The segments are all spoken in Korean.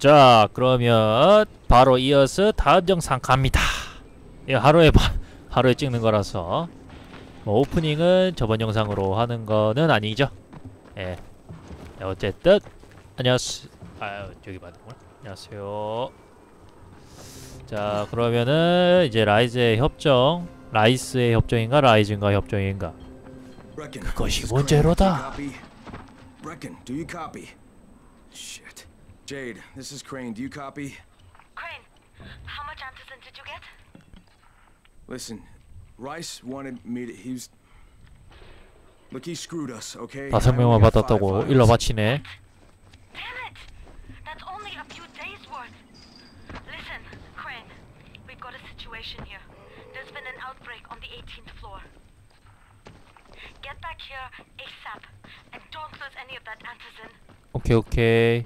자, 그러면 바로 이어서 다음 영상 갑니다. 이 하루에 찍는 거라서 뭐 오프닝은 저번 영상으로 하는 거는 아니죠. 예. 네, 어쨌든 안녕하세요. 저기 맞는구나. 안녕하세요. 자, 그러면은 이제 라이스의 협정인가 라이즈인가 협정인가? 그것이 문제로다. Brecken, do you copy? Shit. Jade, this is Crane. Do you copy? Crane, how much antizin did you get? Listen, Rice wanted me to. Look, he screwed us, okay? 5명만 받았다고 일러 바치네. Damn it! That's only a few days worth. Listen, Crane, we've got a situation here. There's been an outbreak on the 18th floor. Get back here ASAP, and don't lose any of that antizin. 오케이.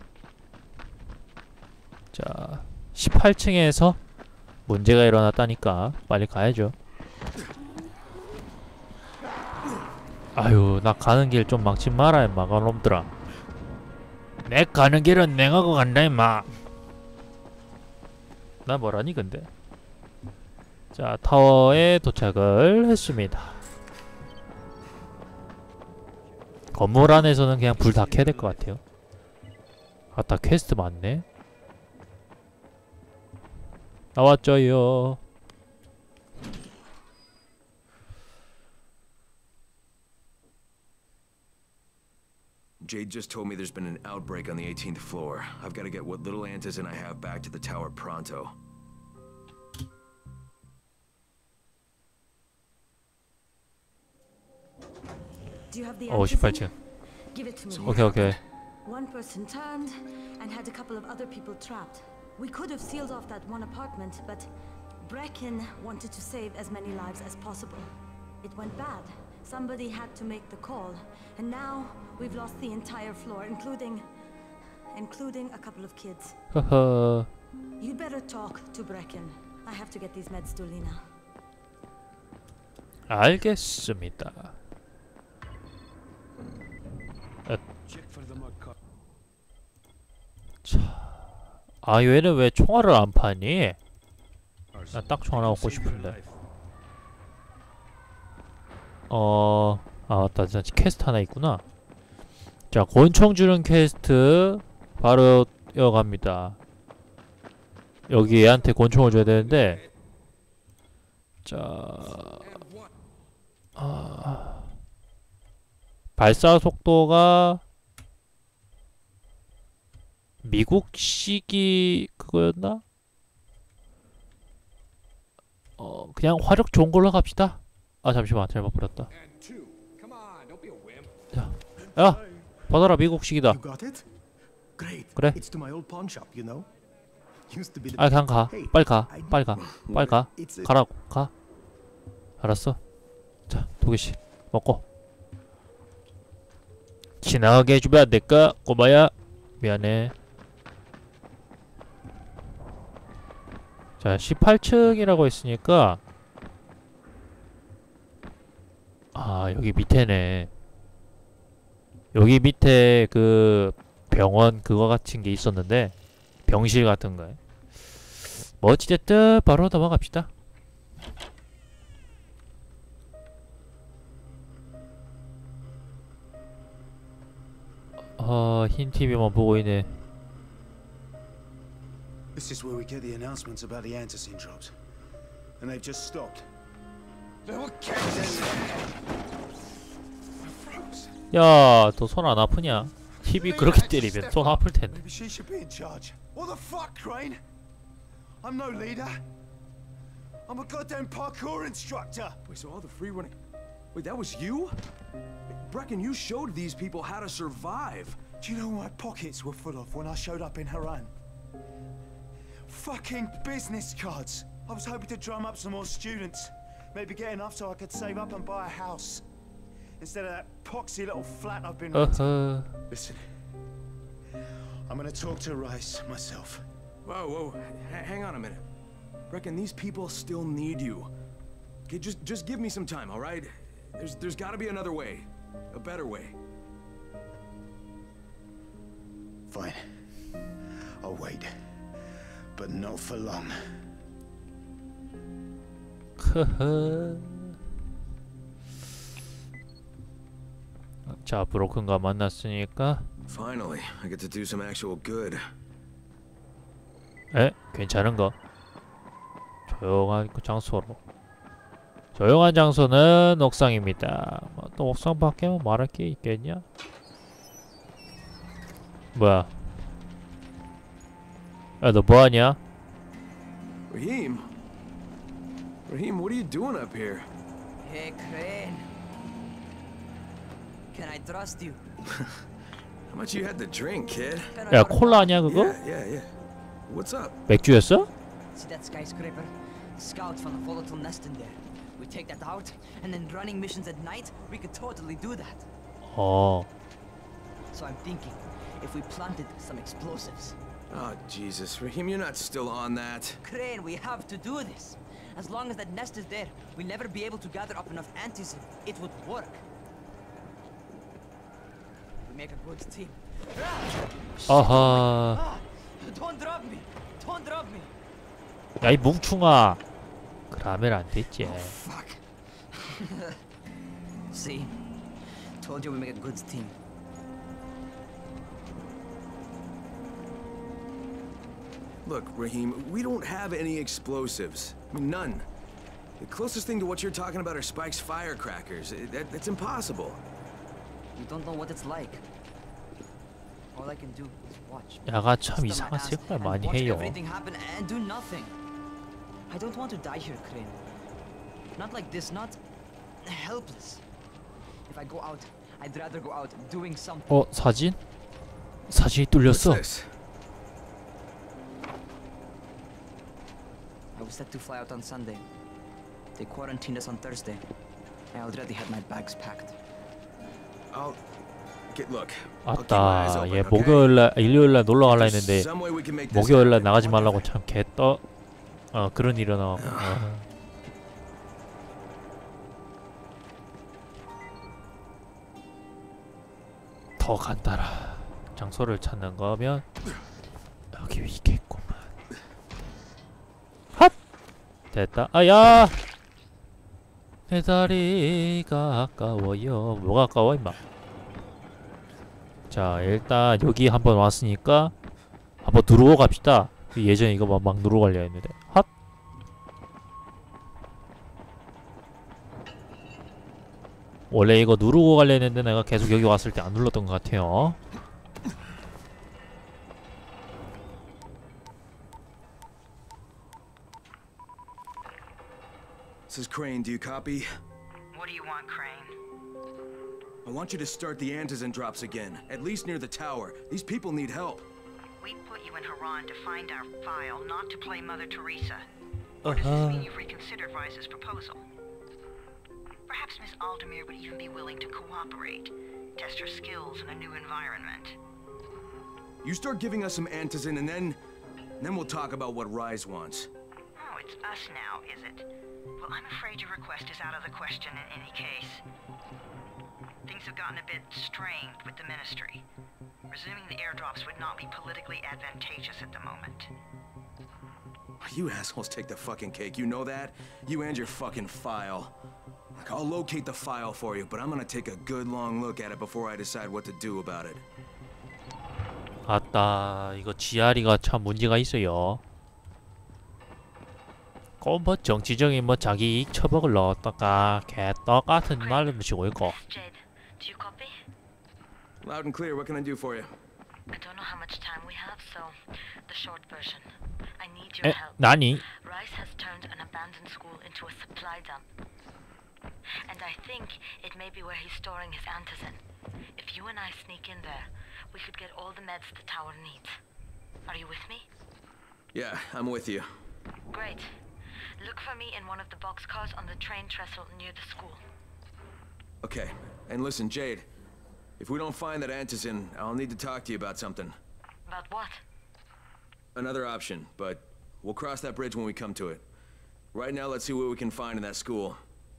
자, 18층에서 문제가 일어났다니까 빨리 가야죠. 아유, 나 가는 길 좀 막지 마라 임마, 놈들아. 내 가는 길은 냉하고 간다 임마. 나 뭐라니 근데. 자, 타워에 도착을 했습니다. 건물 안에서는 그냥 불 다 켜야 될 것 같아요. 아따, 퀘스트 많네. 나왔죠요. Jade just told me there's been an outbreak on the 18th floor. I've got to get what little antizin I have back to the tower pronto. Do you have the 18층. Give it to me. 오케이. One person turned and had a couple of other people trapped. We could have sealed off that one apartment, but Brecken wanted to save as many lives as possible. It went bad. Somebody had to make the call, and now we've lost the entire floor, including a couple of kids. 허허. You'd better talk to Brecken. I have to get these meds to Lena. 알겠습니다. 자, 얘는 왜 총알을 안 파니? 나 딱 총 하나 얻고 싶은데. 맞다. 진짜 퀘스트 하나 있구나. 자, 권총 주는 퀘스트 바로 이어갑니다. 여기 얘한테 권총을 줘야 되는데, 자, 발사 속도가 미국식이 그거였나? 그냥 화력 좋은 걸로 갑시다. 잠시만, 잘못 버렸다. 자, 야, 받아라, 미국식이다. 그래. 그냥 가. 빨리 가. 가라고, 가. 알았어. 자, 2개씩 먹고. 지나가게 해주면 안 될까? 꼬마야, 미안해. 자, 18층이라고 했으니까 여기 밑에네. 여기 밑에 그 병원 그거 같은 게 있었는데, 병실 같은 거. 뭐 어찌됐든 바로 넘어갑시다. 흰 TV만 보고 있네. This is where we get the announcements about the antizin drops. And they've just stopped. 야, 너 손 안 아프냐? TV 그렇게 때리면 손 아플 텐데. Maybe she should be in charge. What the fuck, Crane? I'm no leader. I'm a goddamn parkour instructor. Wait, so all the free running. Wait, that was you? Brecken, you showed these people how to survive. Do you know what my pockets were full of when I showed up in Haran? Fucking business cards. I was hoping to drum up some more students. Maybe get enough so I could save up and buy a house. Instead of that poxy little flat I've been renting. Listen. I'm gonna talk to Rice myself. Whoa. Hang on a minute. Brecken, these people still need you. Okay, just give me some time, all right? There's got to be another way. A better way. Fine. I'll wait, but not for long. 크흐. 자, 브로큰과 만났으니까 Finally, I get to do some actual good. 에? 괜찮은가? 조용한 그 장소로. 조용한 장소는 옥상입니다. 뭐, 또 옥상 밖에 뭐 말할 게 있겠냐? 뭐야? 야, 너 뭐하냐? Raheem? Raheem, what are you doing up here? Hey, Crane. Can I trust you? How much you had to drink, kid? 야, 콜라 아니야 그거? Yeah. What's up? 맥주였어? See that skyscraper? Scouts found a volatile nest in there. We take that out, and then running missions at night, we could totally do that. 어. So I'm thinking, if we planted some explosives. Oh, Jesus. Raheem, you're not still on that. Crane, we have to do this. As long as that nest is there, we'll never be able to gather up enough antisyn. It would work. We make a good team. 아하. Ah, don't drop me! Don't drop me! 야, 이 뭉충아. 그러면 안 됐지. Fuck. See? Told you we make a good team. Look, Raheem, we don't have any explosives. I mean, none. The closest thing to what you're talking about are Spike's firecrackers. That's impossible. You don't know what it's like. All I can do is watch. 야가 참 Stay my 이상한 ass 생각을 and 많이 watch 해요. everything happen and do nothing. I don't want to die here, Crane. Not like this, not helpless. If I go out, I'd rather go out doing something. 어, 사진? 사진이 What's 뚫렸어. this? I was set to fly out on Sunday. They quarantined us on Thursday. I already had my bags packed. I'll look. I'll keep my eyes 아따, open, 얘 okay? 목요일날, 일요일날 놀러 갈라 There's 했는데 some way we can make this 목요일날 happen. 나가지 What the 말라고 참 개떠. 그런 일이 일어나고. 더 간다라. 장소를 찾는 거면 여기 있겠구만. 핫! 됐다. 아야! 내 다리가 아까워요. 뭐가 아까워 임마. 자, 일단 여기 한번 왔으니까 한번 누르고 갑시다. 예전에 이거 막 누르고 가려 했는데. 핫! 원래 이거 누르고 가려 했는데 내가 계속 여기 왔을 때 안 눌렀던 것 같아요. This is Crane. Do you copy? What do you want, Crane? I want you to start the antizin drops again, at least near the tower. These people need help. We put you in Haran to find our file, not to play Mother Teresa. Or does this mean you've reconsidered Rice's proposal? Perhaps Miss Aldemir would even be willing to cooperate, test her skills in a new environment. You start giving us some antizin, and then we'll talk about what Rise wants. Oh, it's us now, is it? Well, I'm afraid your request is out of the question in any case. Things have gotten a bit strained with the Ministry. Resuming the airdrops would not be politically advantageous at the moment. You assholes take the fucking cake, you know that? You and your fucking file. Look, I'll locate the file for you, but I'm gonna take a good long look at it before I decide what to do about it. 아따, 이거 GR이가 참 문제가 있어요. 꼭 뭐 정치적인 뭐 자기 이익 처벌을 넣었다가 개떡 같은 말을 붙이고 있고. Jed, do you copy? Loud and clear, what can I do for you? I don't know how much time we have, so the short version. I need your 에? help. 나니? Rice has turned an abandoned school into a supply dump. And I think it may be where he's storing his antizin. If you and I sneak in there, we could get all the meds the tower needs. Are you with me? Yeah, I'm with you. Great. Look for me in one of the boxcars on the train trestle near the school. Okay, and listen, Jade. If we don't find that antizin, I'll need to talk to you about something. About what? Another option, but we'll cross that bridge when we come to it. Right now, let's see what we can find in that school.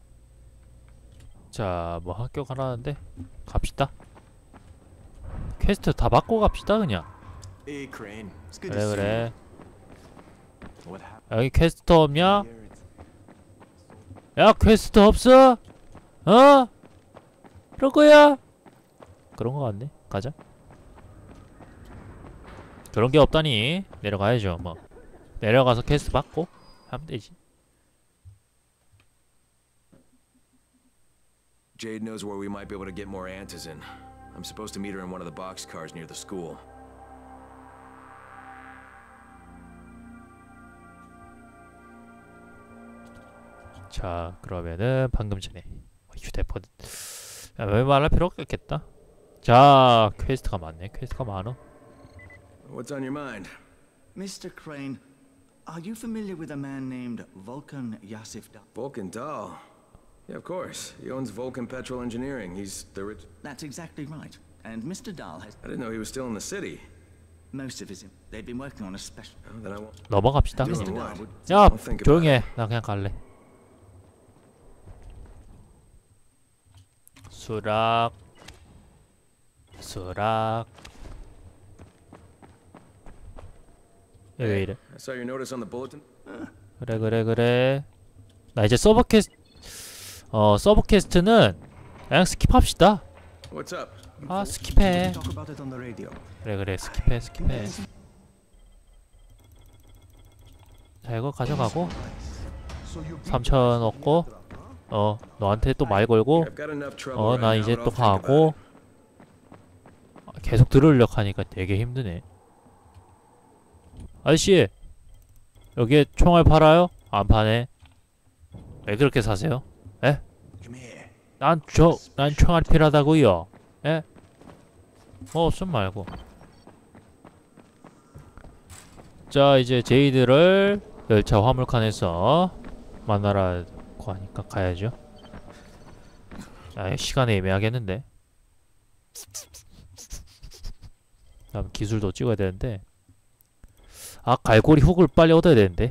자, 뭐 학교 가라는데 갑시다. 퀘스트 다 받고 갑시다 그냥. Hey, Crane. It's good 그래 to see 그래. you. What happened? 여기 퀘스트 없냐? 야 퀘스트 없어? 어? 그럴 거야? 그런 거 같네. 가자. 그런 게 없다니 내려가야죠. 뭐 내려가서 퀘스트 받고 하면 되지. Jade knows where we might be able to get more Antizin. I'm supposed to meet her in one of the boxcars near the school. 자 그러면은 방금 전에 휴대폰 왜 말할 필요 없겠다. 자 퀘스트가 많네. 퀘스트가 많어. What's on your mind? Mr. Crane, are you familiar with a man named Vulcan Yasif Dahl? Vulcan Dahl. Yeah, of course. He owns Vulcan Petrol Engineering. He's the rich... That's exactly right. And Mr. Dahl has I didn't know he was still in the city. most of his... They've been working on a special... Oh, then I won't... 넘어갑시다. Mr. Dahl would... 야 I'll think about 조용히 it. 해. 나 그냥 갈래. 수락 수락 왜 이래? I saw your notice on the bulletin. 그래 나 이제 서버 퀘스트는 그냥 스킵합시다. What's up? 아 스킵해. Talk about it on the radio. 그래 스킵해. 자 이거 가져가고 3,000 얻고 너한테 또 말 걸고 I've got enough trouble right 나 now, 이제 but 또 I'll think about 가고 it. 계속 들으려고 하니까 되게 힘드네. 아저씨 여기에 총알 팔아요? 안 파네. 왜 그렇게 사세요? 에? 난 총알 필요하다고요. 에? 뭐 없음 말고. 자 이제 제이드를 열차 화물칸에서 만나라고 하니까 가야죠. 아 시간이 애매하겠는데. 다음 기술도 찍어야 되는데. 아 갈고리 훅을 빨리 얻어야 되는데.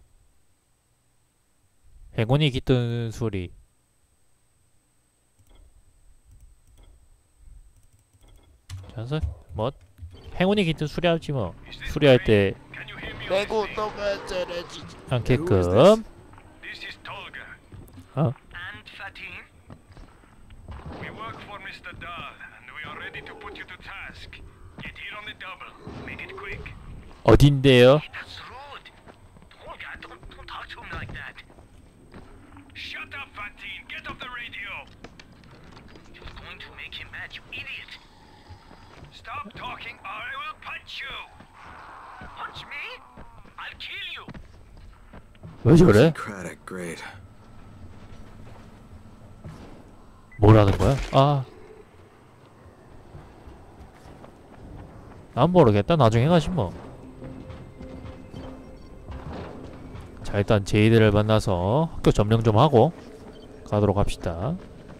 행운이 깃든 소리. 자서 뭐 행운이 깃든 수리하지 뭐. 수리할 때 않게끔. This is Tolga. 어? And Fatin? We work for Mr. Dahl, and we are ready to put you to task. Get here on the double. Make it quick. 어딘데요? That's rude. Tolga, don't talk to him like that. Shut up, Fatin. Get off the radio. You're going to make him mad, you idiot. Stop talking or I will punch you. Punch me? I'll kill you. 왜 저래? Craddock, great. 뭐라는 거야? 아. 난 모르겠다. 나중에 가시 뭐. 자 일단 제이드를 만나서 학교 점령 좀 하고 가도록 합시다.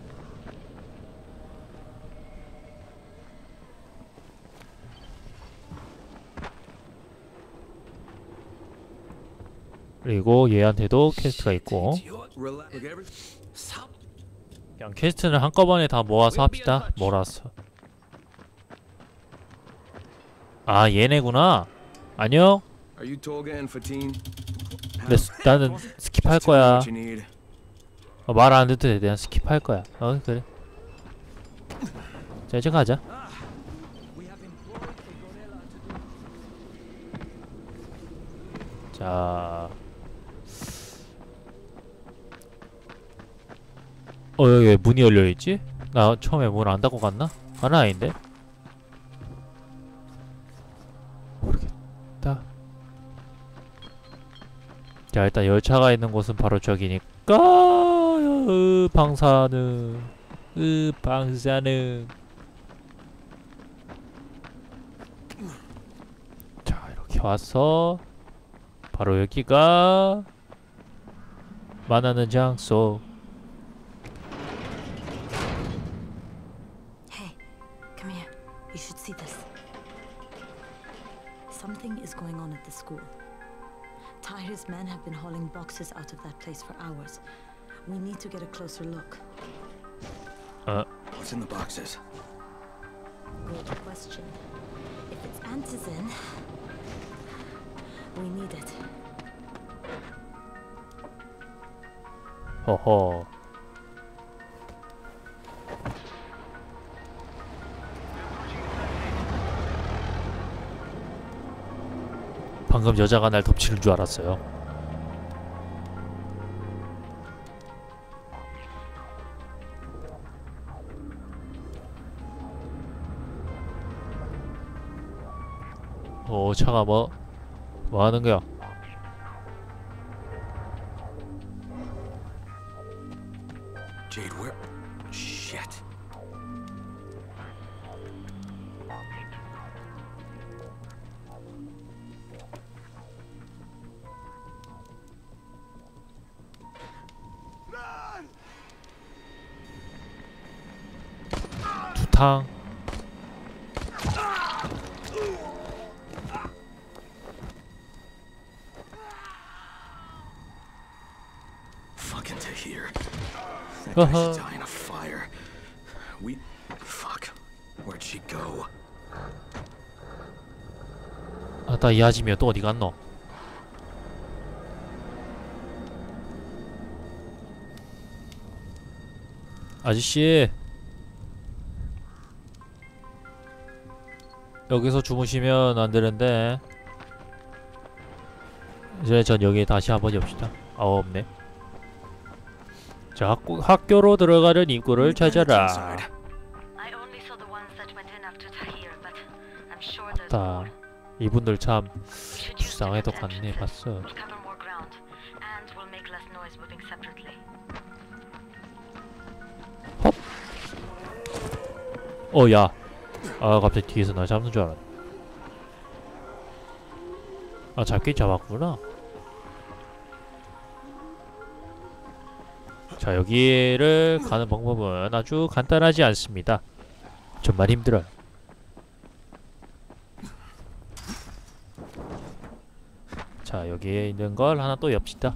그리고 얘한테도 퀘스트가 있고 Relax. Look, every... 그냥 퀘스트는 한꺼번에 다 모아서 합시다. 몰아서. 아 얘네구나. 안녕. Are you Tolga and Fatin? 근데 나는 스킵할 거야. What you need? 말 안 듣도 돼. 그냥 스킵할 거야. 그래. 자 이제 가자. 자. 여기 왜 문이 열려있지? 나 처음에 문 안 닫고 갔나? 하나 아닌데? 모르겠다. 자 일단 열차가 있는 곳은 바로 저기니까 방사능 방사능. 자 이렇게 와서 바로 여기가 만나는 장소. Hey, come here. You should see this. Something is going on at the school. Tahir's men have been hauling boxes out of that place for hours. We need to get a closer look. What's in the boxes? Good question. If If it's antizin, we need it. 허허. 방금 여자가 날 덮치는 줄 알았어요. 차가 뭐 하는 거야? Jade, where? Shit. 두탕. Fucking Tahir. That guy Uh-huh. should die in a fire. Fuck. Where'd she go? 아따 이 아지미야 또 어디 갔노? 아저씨 여기서 주무시면 안 되는데 이제 전 여기 다시 한번 엽시다. 아 없네. 자 학교로 들어가는 입구를 찾아라. I only saw the ones that went in after Tahir, but I'm sure there's 다 more. 이분들 참 We should use 불쌍해도 different 갔네 entrances. 봤어. We'll cover more ground, and we'll make less noise moving separately. 야. 아 갑자기 뒤에서 나 잡는 줄 알았네. 아 잡긴 잡았구나. 자 여기를 가는 방법은 아주 간단하지 않습니다. 정말 힘들어요. 자 여기에 있는 걸 하나 또 엽시다.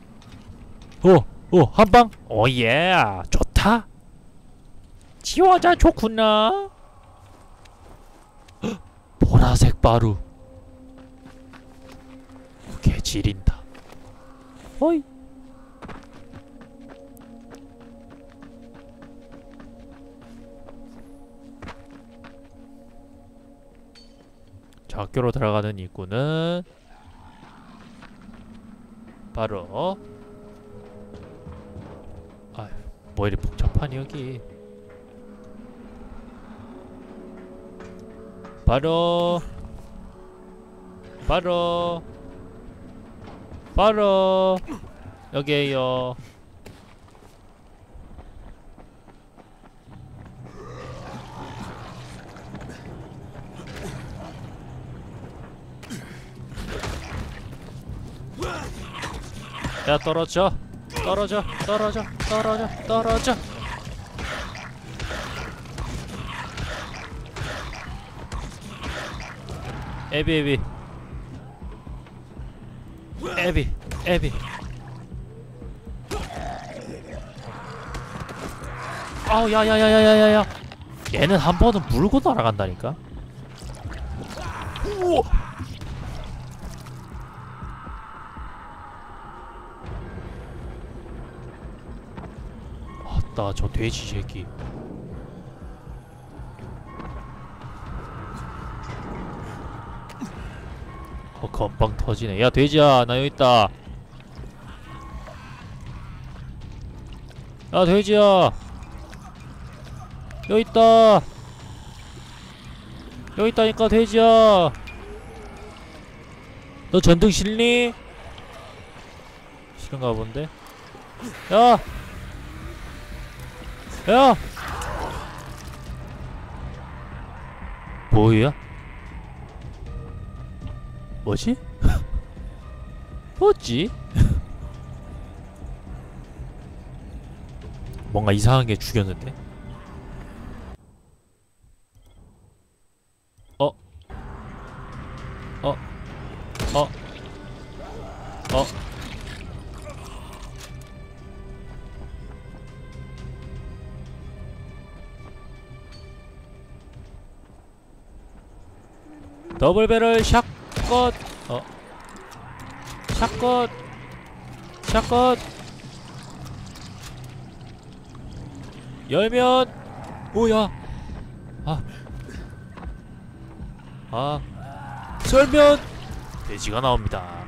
한방? 오예 좋다. 지화자 좋구나. 헉, 보라색 바루. 개 지린다. 어이. 자 학교로 들어가는 입구는 바로 아휴 뭐 이리 복잡하니 여기. 바로 여기에요. 야 떨어져. 에비 아우 야야야야야야야 얘는 한 번은 물고 날아간다니까. 우와. 아따 저 돼지 새끼. 건빵 터지네. 야 돼지야 나 여기 있다. 야 돼지야 여기 있다. 여기 있다니까 돼지야. 너 전등 싫니? 싫은가 본데. 야 뭐야? 뭐지? 뭐지? 뭔가 이상한 게 죽였는데? 더블 배럴 샷건. 샷건. 샷건. 열면 뭐야? 설면 돼지가 나옵니다.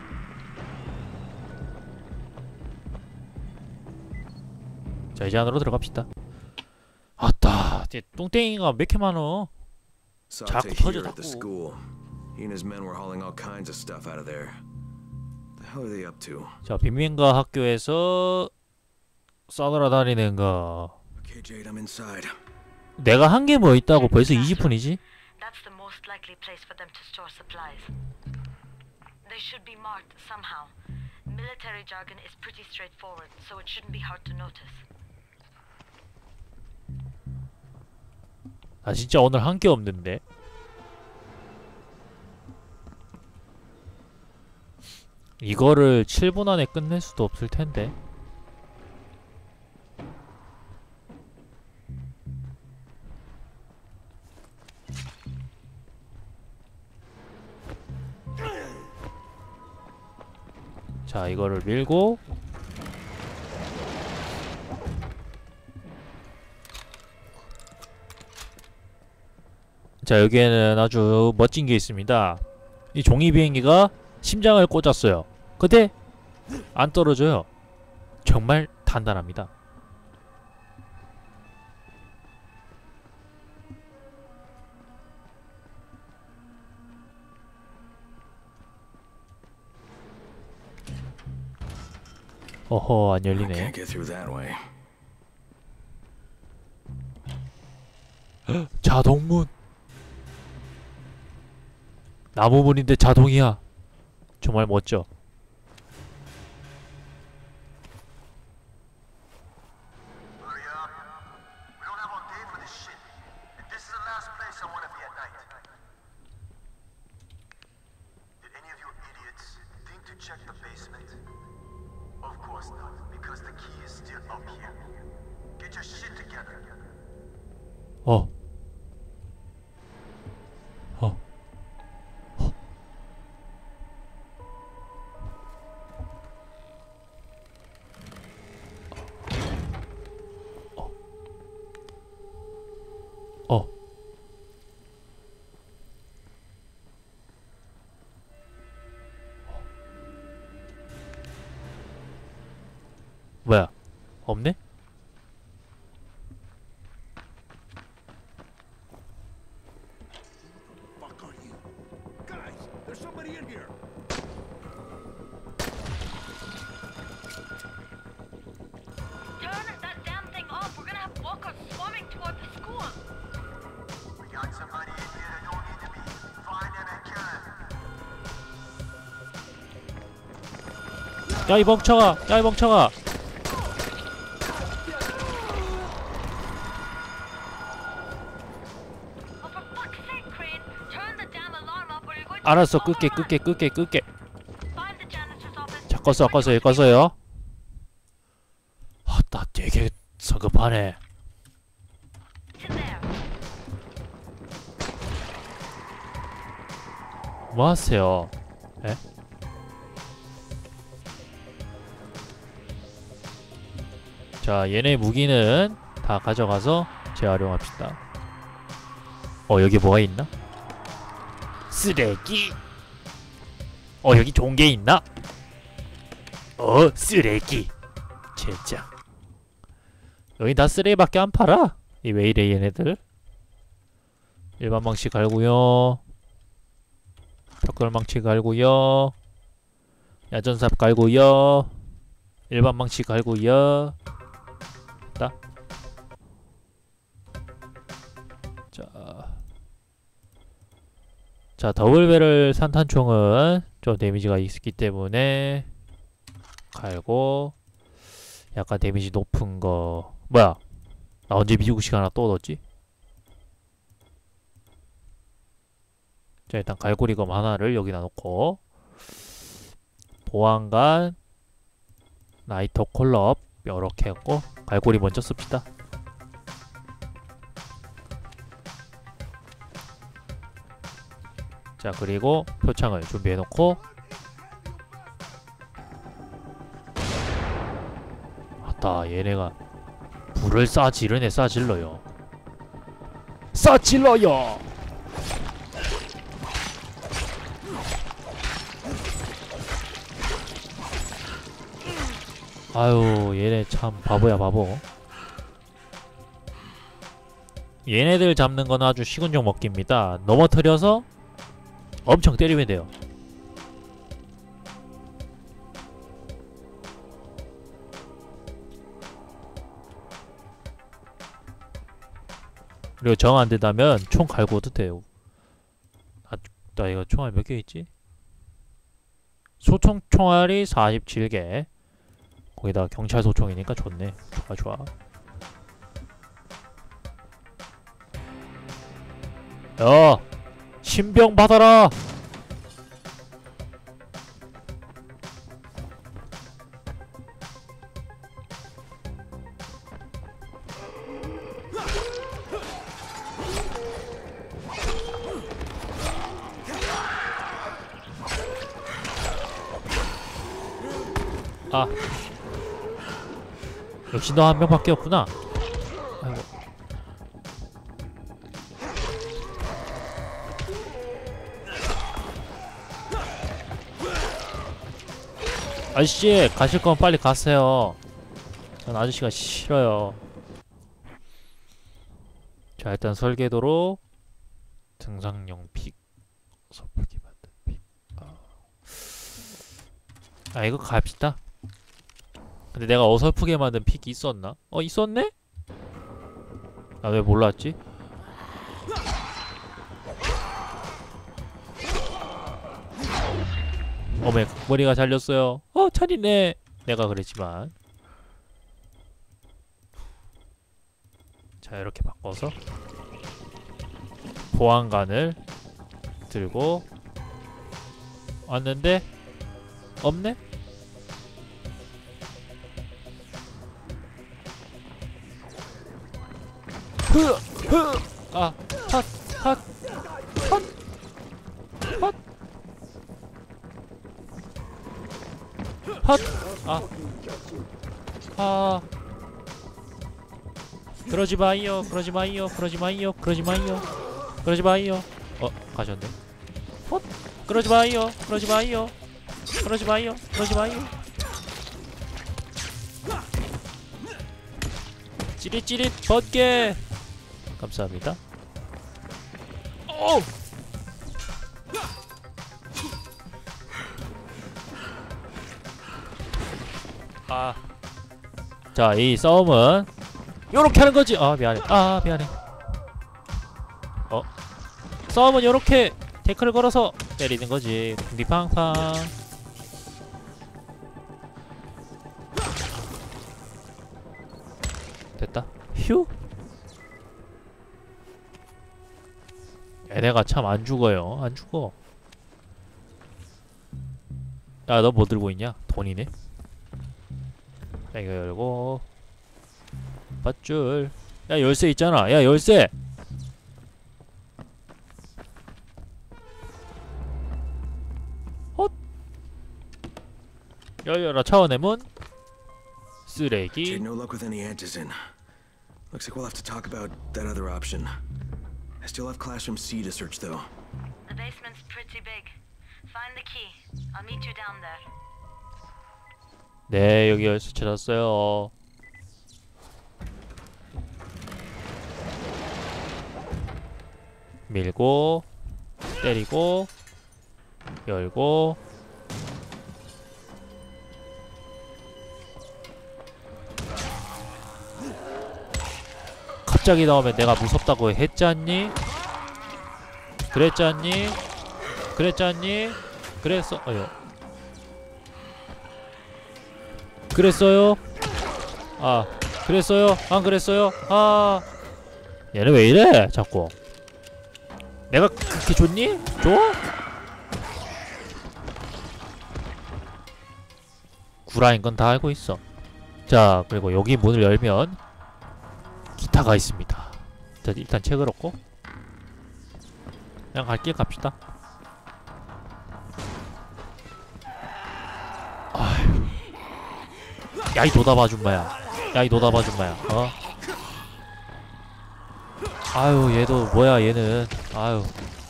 자, 이제 안으로 들어갑시다. 아따, 똥땡이가 몇 개 많어? Saw 자꾸 Tate 터져, here at the 자꾸. school. He and his men were hauling all kinds of stuff out of there. The hell are they up to? 자, 빈민가 학교에서 싸돌아다니는 거. Okay, Jade, I'm inside. 내가 한 게 뭐 있다고 벌써 20분이지? That's the most likely place for them to store supplies. They should be marked somehow. Military jargon is pretty straightforward, so it shouldn't be hard to notice. 나 진짜 오늘 한 게 없는데. 이거를 7분 안에 끝낼 수도 없을 텐데. 자, 이거를 밀고 자, 여기에는 아주 멋진 게 있습니다. 이 종이 비행기가 심장을 꽂았어요. 근데 안 떨어져요. 정말 단단합니다. 어허, 안 I 열리네. can't get through that way. 자동문. 나무문인데 자동이야. 정말 멋져. Hurry up. We don't have all day for this shit. And this is the last place I want to be at night. Did any of you idiots think to check the basement? Of course not, because the key is still up here. Get your shit together. 어. 어. 어. 뭐야? 없네? Fuck are you? Guys, there's somebody in here. Turn that damn thing off. We're gonna have walkers swarming toward the school. We got somebody in here that don't need to be. Find them and kill them. 야, 이 멍청아! 야, 이 멍청아! Oh, for fuck's sake, Crane! Turn the damn alarm up or you're going to 알았어, call 끌게. Find the janitor's office. 자, 껐어요. 아, 나 되게 성급하네. It's in there. 뭐 하세요? 에? 자, 얘네 무기는 다 가져가서 재활용합시다. 여기 뭐가 있나? 쓰레기! 여기 좋은 게 있나? 쓰레기! 젠장. 여기 다 쓰레기밖에 안 팔아? 이 왜 이래 얘네들? 일반 망치 갈고요. 벽돌 망치 갈고요. 야전삽 갈고요. 일반 망치 갈고요. 됐다. 자, 더블배럴 산탄총은 좀 데미지가 있기 때문에 갈고, 약간 데미지 높은 거. 뭐야? 나 언제 미국식 하나 또 얻었지? 자, 일단 갈고리검 하나를 여기다 놓고, 보안관, 나이터 콜럽 이렇게 했고, 갈고리 먼저 씁시다. 자, 그리고 표창을 준비해놓고 맞다, 얘네가 불을 쏴지르네. 쏴질러요. 쏴질러요. 아유, 얘네 참 바보야, 바보. 얘네들 잡는 건 아주 식은죽 먹기입니다. 넘어뜨려서 엄청 때리면 돼요. 그리고 정 안 된다면 총 갈고도 돼요. 아, 나 이거 총알 몇 개 있지? 소총 총알이 47개. 거기다 경찰 소총이니까 좋네. 좋아, 좋아. 야! 신병 받아라! 아, 역시 너 한 명밖에 없구나. 아이고. 아저씨, 가실 거면 빨리 가세요. 전 아저씨가 싫어요. 자, 일단 설계도로 등산용 픽, 어설프게 만든 픽. 아, 이거 갑시다. 근데 내가 어설프게 만든 픽이 있었나? 있었네? 나 왜 몰랐지? 어메, 머리가 잘렸어요. 차리네. 내가 그랬지만. 자, 이렇게 바꿔서 보안관을 들고 왔는데 없네? 아, 핫, 핫, 핫, 핫, 핫, 아, 그러지 마이요, 그러지 마이요, 그러지 마이요, 그러지 마이요, 그러지 마이요. 가셨네. 그러지 마이요, 그러지 마이요, 그러지 마이요, 그러지 마이요. 찌릿찌릿 번개. 감사합니다. 자, 이 싸움은 요렇게 하는 거지. 미안해. 미안해. 싸움은 요렇게 태클을 걸어서 때리는 거지. 팡팡팡. 됐다. 휴. 얘네가 참 안 죽어요. 안 죽어. 야, 너 뭐 들고 있냐? 돈이네. 자, 이거 열고 밧줄. 야, 열쇠 있잖아. 야, 열쇠. 열려라. 차원의 문. 쓰레기. Jade, no luck with any antizin. Looks like we'll have to talk about that other option. I still have classroom C to search, though. The basement's pretty big. Find the key. I'll meet you down there. 네, 여기 열쇠 찾았어요. 밀고 때리고 열고. 갑자기 나오면 내가 무섭다고 했잖니? 그랬잖니? 그랬잖니? 그랬어요. 그랬어요? 그랬어요? 안 그랬어요? 얘는 왜 이래? 자꾸. 내가 그렇게 좋니? 좋아? 구라인 건 다 알고 있어. 자, 그리고 여기 문을 열면 기타가 있습니다. 자, 일단 책을 얻고 그냥 갈 길 갑시다. 야 이 노답 아줌마야. 야 이 노답 아줌마야. 어? 아유 얘도 뭐야 얘는. 아유.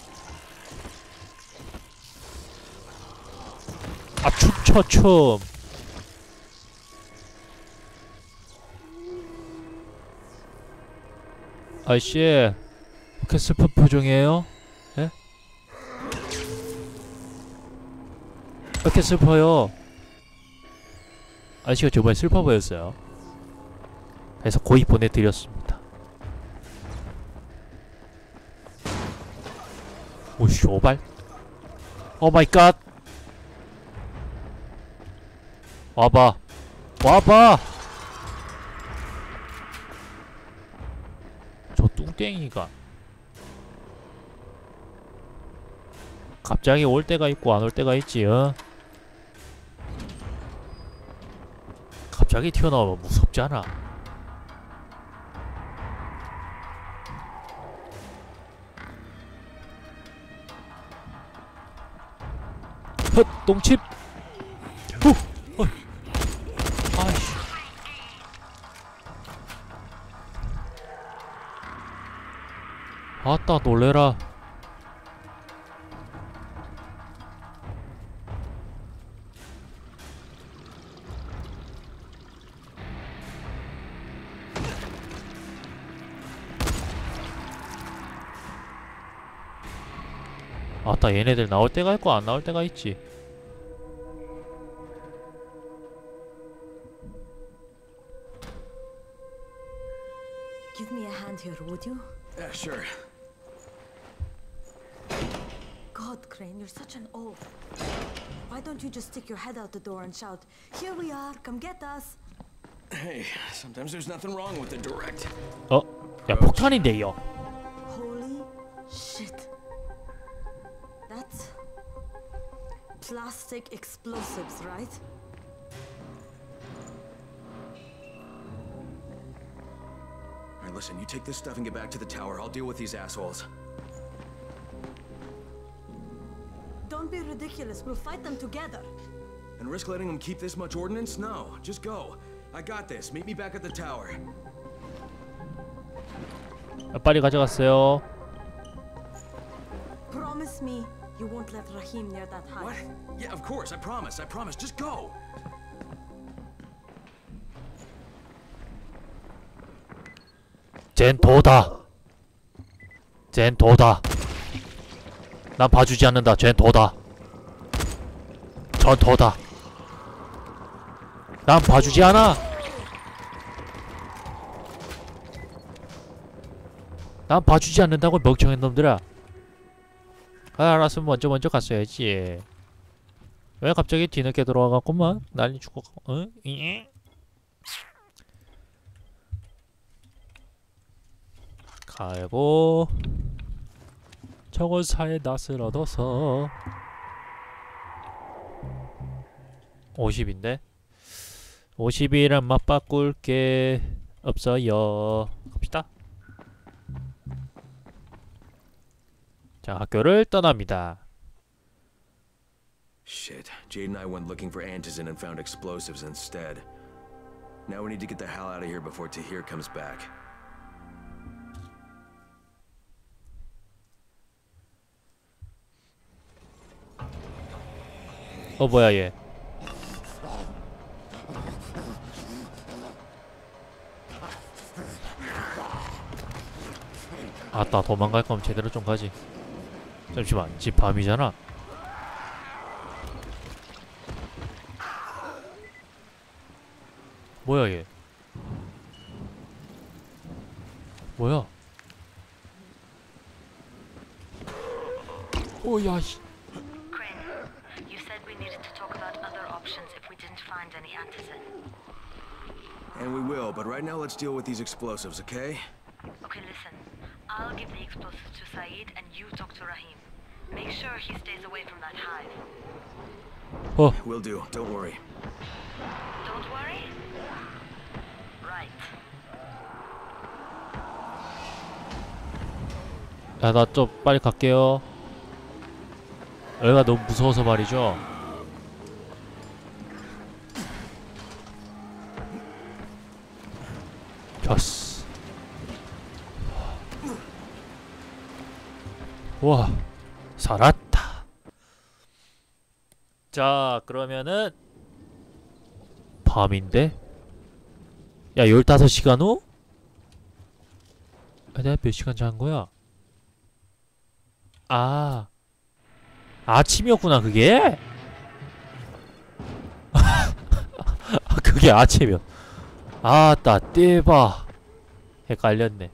아 춤춰 춤. 아이씨 왜 이렇게 슬픈 표정이에요? 예? 왜 이렇게 슬퍼요? 아저씨가 저번에 슬퍼 보였어요. 그래서 고이 보내드렸습니다. 오 쇼발. 오 마이 갓. 와봐 와봐. 저 뚱땡이가 갑자기 올 때가 있고 안 올 때가 있지. 어? 갑자기 튀어나오면 무섭잖아. 헛 똥칩. 후. 어. 아이씨. 아따 놀래라. 아따 얘네들 나올 때가 있고 안 나올 때가 있지. Give me a hand here, would you? Yeah, sure. God, Crane, you're such an oaf. Why don't you just stick your head out the door and shout, "Here we are, come get us"? Hey, sometimes there's nothing wrong with the direct. 어? 야 폭탄인데요. Holy shit. That's plastic explosives, right? All right, listen, you take this stuff and get back to the tower. I'll deal with these assholes. Don't be ridiculous. We'll fight them together. And risk letting them keep this much ordnance? No, just go. I got this. Meet me back at the tower. 빨리 가져갔어요. Promise me you won't let Rahim near that hive. What? Yeah, of course. I promise. I promise. Just go. 쟨 도다. 쟨 도다. 난 봐주지 않는다. 쟨 도다. 전 도다. 난 봐주지 않아. 난 봐주지 않는다고 멍청한 놈들아. 아, 알았으면 먼저 갔어야지. 왜 갑자기 뒤늦게 들어와갖고만 난리 죽고. 응? 갈고 저걸 사에 낫을 얻어서 50인데 50이란 맞바꿀 게 없어요. 갑시다. 자, 학교를 떠납니다. Shit. Jade and I went looking for Antizin and found explosives instead. Now we need to get the hell out of here before Tahir comes back. 뭐야 얘. 아따 도망갈 거면 제대로 좀 가지. 잠시만 집 밤이잖아. 뭐야 얘. 뭐야. 오야 씨. You said we needed to talk about other options if we didn't find any Antizin. And we will, but right now let's deal with these explosives, okay? Okay, listen. I'll give the explosives to Saeed and you talk to Rahim. Make sure he stays away from that hive. Will do. Don't worry. Don't worry? Right. 야, 나 좀 빨리 갈게요. 여기가 너무 무서워서 말이죠. 좋았어. 와, 살았다. 자, 그러면은 밤인데? 야, 15시간 후? 아, 내가 몇 시간 잔 거야? 아, 아침이었구나, 그게? 아, 그게 아침이야. 아따, 떼봐. 헷갈렸네.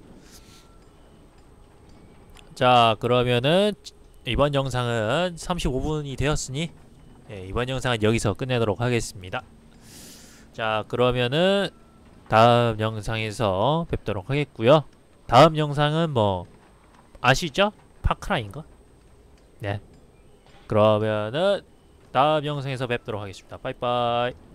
자, 그러면은 이번 영상은 35분이 되었으니 이번 영상은 여기서 끝내도록 하겠습니다. 자, 그러면은 다음 영상에서 뵙도록 하겠고요. 다음 영상은 뭐 아시죠? 파크라인가? 네. 그러면은 다음 영상에서 뵙도록 하겠습니다. 빠이빠이.